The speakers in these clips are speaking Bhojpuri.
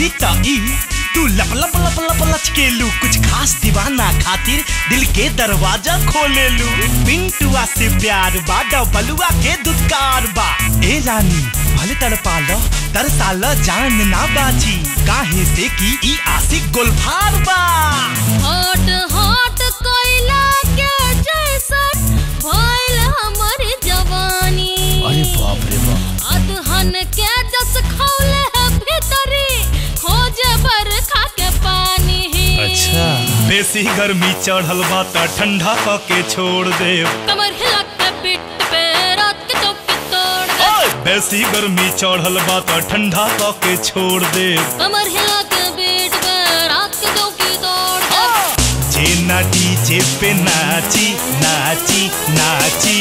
ही ताई तू लप लप लप लप लचकेलू, कुछ खास दीवाना खातिर दिल के दरवाजा खोलेलू। पिंटुआ से प्यार बा, डबलुआ के दुत्कार बा। ए रानी भले तड़पालो दरसालो जान ना बाची, काहे से की ई आशिक गोलफार बा। हॉट हॉट कोयला के जैसा भइल हमर जवानी। अरे बाप रे बाप। अदहन के जस खौले है भीतरी, खोजे बरखा के पानी। अच्छा बेसी गर्मी चढ़ल बा त ठंडा क के छोड़ दे। कमर हिला के पीठ पे रात के चौकी तोड़ दे। बेसी गर्मी चढ़ल बा त ठंडा क के छोड़ दे। कमर हिला के पीठ पे रात के चौकी तोड़ दे। जे ना डीजे पे नाची नाची नाची,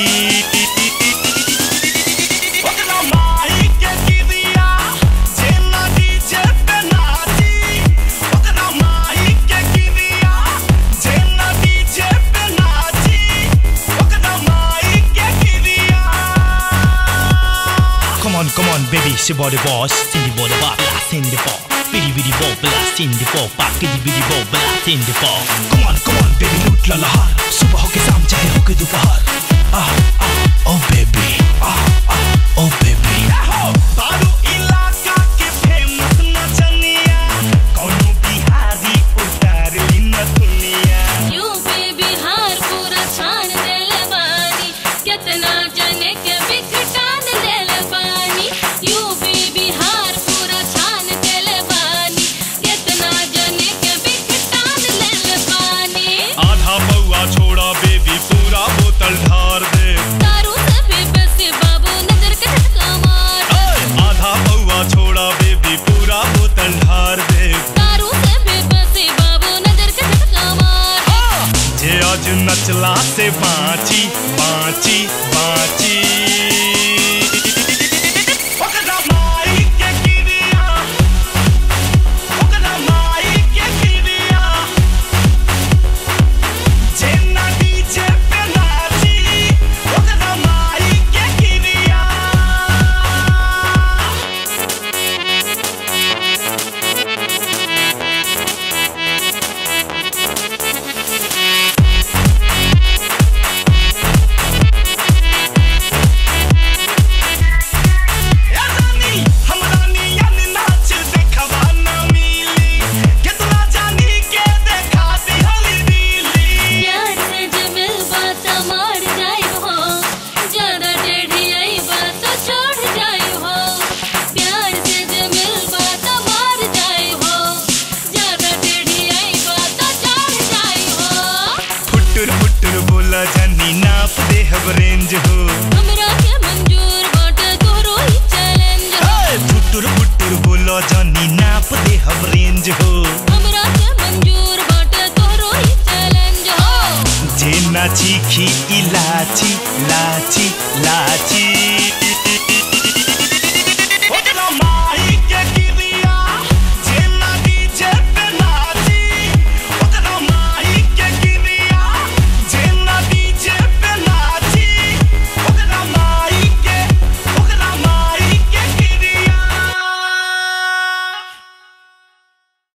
Come on, baby, she body boss, in the body bar, blast in the ball, bitty bitty ball, blast in the ball, back bitty bitty ball, blast in the ball. Come on, baby, लूट ला लहार, सुबह हो के शाम चाहे हो के दोपहर. Oh baby, oh baby. बारू इलाका के फेमस नचनिया, कौनो बिहारी उतार ली न दुनिया. यूपी बिहार पूरा छान देले बानी, कितना जने के बिखटान देले बानी। यूपी बिहार पूरा छान देले बानी, कितना जने के बिखटान देले बानी। आधा पौआ छोड़ा बेबी, पूरा बोतल ढार दे। दारू से भी बेसी बाबू नजर के झटका मार। आधा पौआ छोड़ा बेबी, पूरा बोतल ढार दे। दारू से भी बेसी बाबू नजर के झटका मार। जे आज नचला से बाँची बाँची